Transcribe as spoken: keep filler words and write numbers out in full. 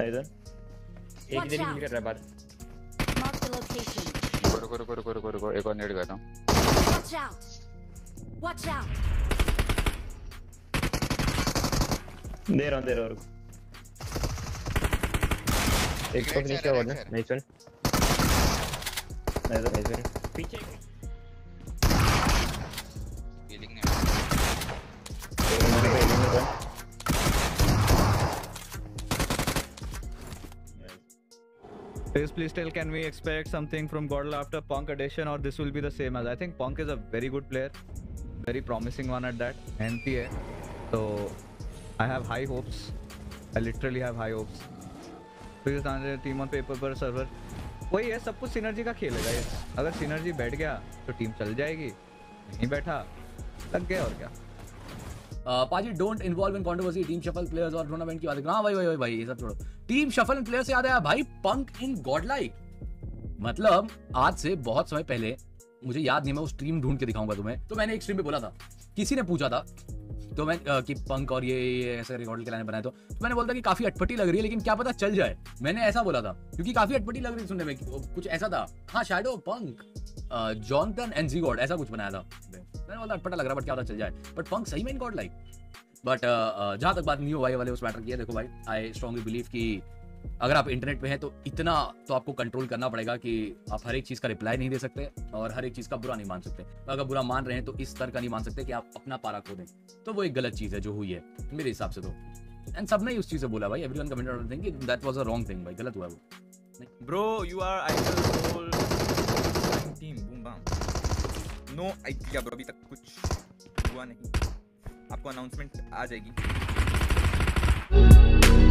इधर एक इधर ही मिल कर रहा है बाहर। Mark the location. रुको रुको रुको रुको रुको एक और नेट करता हूं। Watch out. Watch out. दे रहा हूं दे रहा हूं। एक तो नीचे और ना nice one. Nice nice one पीछे हीलिंग नहीं Please, please tell, can we expect something from Godel after Punk addition, or this will be the same as? I think Punk is a very good player, very promising one at that. N T A, so I have high hopes. I literally have high hopes. Please, team on paper per server. वही है, सब कुछ synergy का खेल है guys. अगर synergy बैठ गया तो टीम चल जाएगी, नहीं बैठा लग गया और क्या। पाजी don't involve in controversy, team shuffle players और टूर्नामेंट की बात। हाँ भाई भाई भाई ये सब छोड़ो। टीम शफल इन प्लेयर्स से याद आया भाई, पंक इन गॉडलाइक। मतलब आज से बहुत समय पहले, मुझे याद नहीं, मैं उस स्ट्रीम ढूंढ के दिखाऊंगा तुम्हें। तो मैंने एक स्ट्रीम पे बोला था, किसी ने पूछा था तो मैं आ, कि पंक और ये, ये ऐसे रिकॉर्ड के लाइन बनाए, तो, तो मैंने बोला था कि काफी अटपटी लग रही है, लेकिन क्या पता चल जाए। मैंने ऐसा बोला था क्योंकि काफी अटपटी लग रही थी सुनने में, कुछ ऐसा था। हाँ shadow punk Jonathan and G god ऐसा कुछ बनाया था। मैंने बोला अटपटा लग रहा, बट क्या पता चल जाए। बट पंक सही में इन गॉड लाइक। बट जहां तक बात न्यू वाई वाले उस मैटर की है, देखो भाई आई स्ट्रांगली बिलीव कि अगर आप इंटरनेट पे हैं तो इतना तो आपको कंट्रोल करना पड़ेगा कि आप हर एक चीज का रिप्लाई नहीं दे सकते और हर एक चीज का बुरा नहीं मान सकते। अगर बुरा मान रहे हैं तो इस स्तर का नहीं मान सकते कि आप अपना पारा खो दें। तो वो एक गलत चीज है जो हुई है मेरे हिसाब से। तो एंड सबने उस चीज से बोला भाई, एवरीवन कमेंटेड ऑन थिंग कि that was a wrong thing भाई, गलत हुआ वो। Bro you are idol whole team boom bam. No idea bro, अभी तक कुछ हुआ नहीं। आपको अनाउंसमेंट आ जाएगी।